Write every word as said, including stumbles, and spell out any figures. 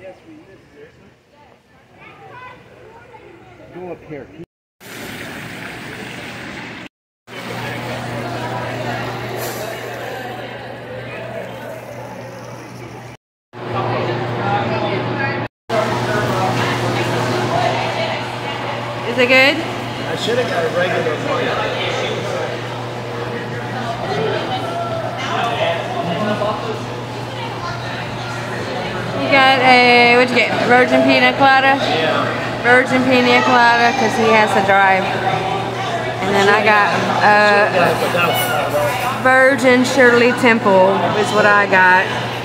Go up here. Is it good? I should have got a regular one. You got a, what'd you get? Virgin pina colada? Yeah. Virgin pina colada, because he has to drive. And then I got uh, Virgin Shirley Temple is what I got.